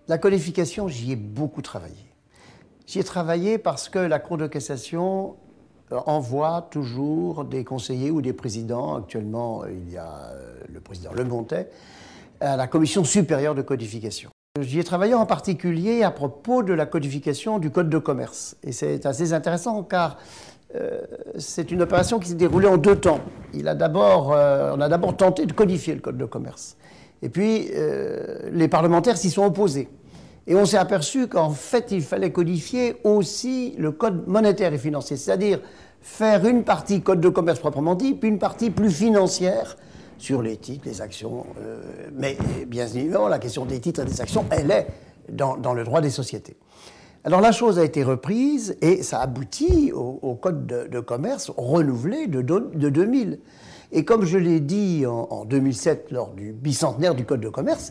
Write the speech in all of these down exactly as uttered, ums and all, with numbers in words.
La codification, j'y ai beaucoup travaillé. J'y ai travaillé parce que la Cour de cassation envoie toujours des conseillers ou des présidents. Actuellement, il y a le président Lemontet, à la Commission supérieure de codification. J'y ai travaillé en particulier à propos de la codification du Code de commerce. Et c'est assez intéressant car euh, c'est une opération qui s'est déroulée en deux temps. Il a d'abord, euh, on a d'abord tenté de codifier le Code de commerce. Et puis, euh, les parlementaires s'y sont opposés. Et on s'est aperçu qu'en fait, il fallait codifier aussi le code monétaire et financier, c'est-à-dire faire une partie code de commerce proprement dit, puis une partie plus financière sur les titres, les actions. Euh, mais bien évidemment, la question des titres et des actions, elle est dans, dans le droit des sociétés. Alors la chose a été reprise et ça aboutit au, au code de, de commerce renouvelé de, de deux mille. Et comme je l'ai dit en, en deux mille sept, lors du bicentenaire du code de commerce,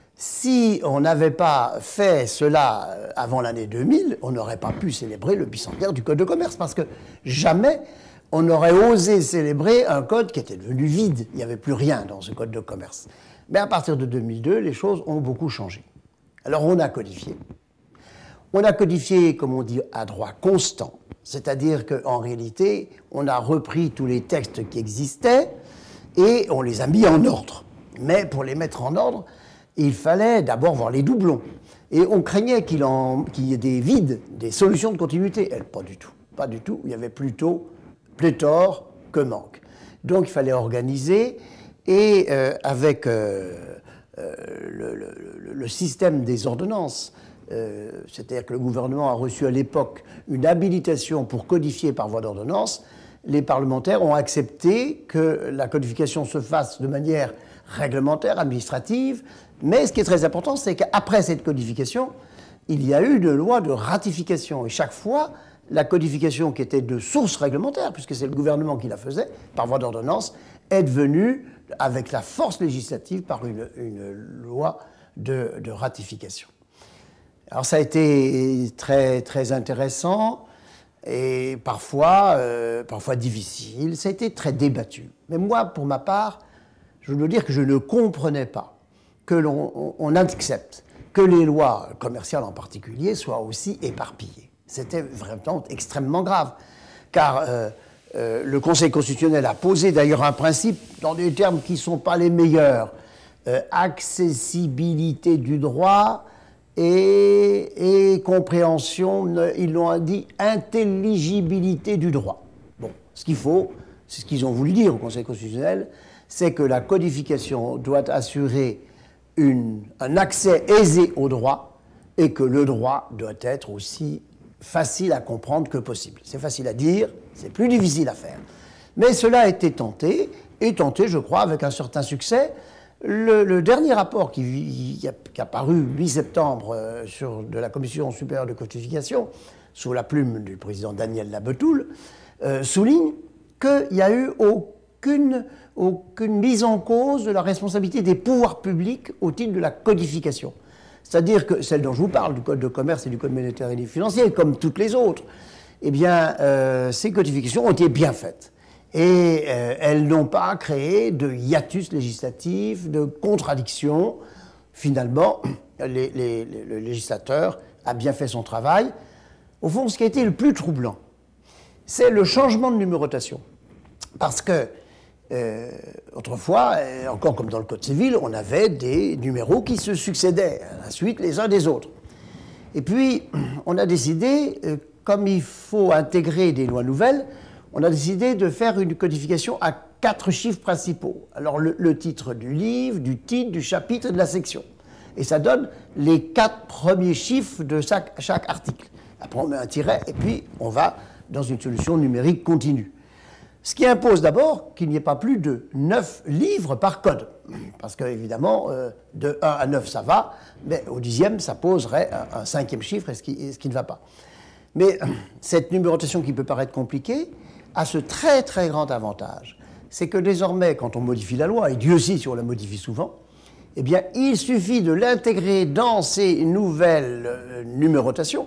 si on n'avait pas fait cela avant l'année deux mille, on n'aurait pas pu célébrer le bicentenaire du Code de commerce, parce que jamais on n'aurait osé célébrer un code qui était devenu vide. Il n'y avait plus rien dans ce Code de commerce. Mais à partir de deux mille deux, les choses ont beaucoup changé. Alors on a codifié. On a codifié, comme on dit, à droit constant, c'est-à-dire qu'en réalité, on a repris tous les textes qui existaient et on les a mis en ordre. Mais pour les mettre en ordre, il fallait d'abord voir les doublons. Et on craignait qu'il qu'il y ait des vides, des solutions de continuité. Et pas du tout. Pas du tout. Il y avait plutôt pléthore que manque. Donc il fallait organiser. Et euh, avec euh, euh, le, le, le système des ordonnances, euh, c'est-à-dire que le gouvernement a reçu à l'époque une habilitation pour codifier par voie d'ordonnance, les parlementaires ont accepté que la codification se fasse de manière réglementaire, administrative. Mais ce qui est très important, c'est qu'après cette codification, il y a eu de lois de ratification. Et chaque fois, la codification qui était de source réglementaire, puisque c'est le gouvernement qui la faisait, par voie d'ordonnance, est devenue, avec la force législative, par une, une loi de, de ratification. Alors ça a été très, très intéressant et parfois, euh, parfois difficile. Ça a été très débattu. Mais moi, pour ma part, je dois dire que je ne comprenais pas que l'on on accepte que les lois commerciales en particulier soient aussi éparpillées. C'était vraiment extrêmement grave, car euh, euh, le Conseil constitutionnel a posé d'ailleurs un principe dans des termes qui ne sont pas les meilleurs, euh, accessibilité du droit et, et compréhension, ils l'ont dit, intelligibilité du droit. Bon, ce qu'il faut, c'est ce qu'ils ont voulu dire au Conseil constitutionnel, c'est que la codification doit assurer Une, un accès aisé au droit et que le droit doit être aussi facile à comprendre que possible. C'est facile à dire, c'est plus difficile à faire. Mais cela a été tenté, et tenté, je crois, avec un certain succès. Le, le dernier rapport qui, qui a paru le huit septembre euh, sur, de la Commission supérieure de codification, sous la plume du président Daniel Labetoul, euh, souligne qu'il n'y a eu aucune... aucune mise en cause de la responsabilité des pouvoirs publics au titre de la codification. C'est-à-dire que celle dont je vous parle, du Code de commerce et du Code monétaire et financier, comme toutes les autres, eh bien, euh, ces codifications ont été bien faites. Et euh, elles n'ont pas créé de hiatus législatif, de contradictions. Finalement, les, les, les, le législateur a bien fait son travail. Au fond, ce qui a été le plus troublant, c'est le changement de numérotation. Parce que Euh, autrefois, euh, encore comme dans le Code civil, on avait des numéros qui se succédaient à la suite les uns des autres. Et puis, on a décidé, euh, comme il faut intégrer des lois nouvelles, on a décidé de faire une codification à quatre chiffres principaux. Alors, le, le titre du livre, du titre, du chapitre et de la section. Et ça donne les quatre premiers chiffres de chaque, chaque article. Après, on met un tiret et puis on va dans une solution numérique continue. Ce qui impose d'abord qu'il n'y ait pas plus de neuf livres par code. Parce qu'évidemment, euh, de un à neuf, ça va, mais au dixième, ça poserait un, un cinquième chiffre, et ce, qui, et ce qui ne va pas. Mais euh, cette numérotation qui peut paraître compliquée a ce très très grand avantage. C'est que désormais, quand on modifie la loi, et Dieu sait si on la modifie souvent, eh bien, il suffit de l'intégrer dans ces nouvelles euh, numérotations,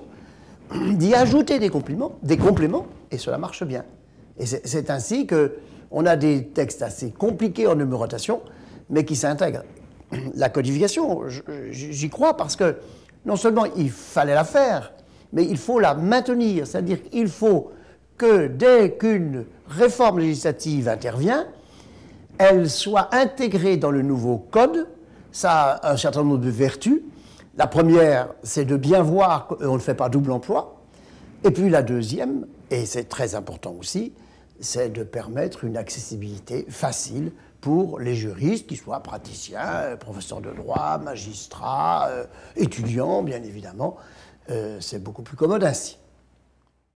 d'y ajouter des compléments, des compléments, et cela marche bien. Et c'est ainsi qu'on a des textes assez compliqués en numérotation, mais qui s'intègrent. La codification, j'y crois parce que non seulement il fallait la faire, mais il faut la maintenir. C'est-à-dire qu'il faut que dès qu'une réforme législative intervient, elle soit intégrée dans le nouveau code. Ça a un certain nombre de vertus. La première, c'est de bien voir qu'on ne fait pas double emploi. Et puis la deuxième, et c'est très important aussi, c'est de permettre une accessibilité facile pour les juristes, qu'ils soient praticiens, professeurs de droit, magistrats, euh, étudiants, bien évidemment. Euh, c'est beaucoup plus commode ainsi.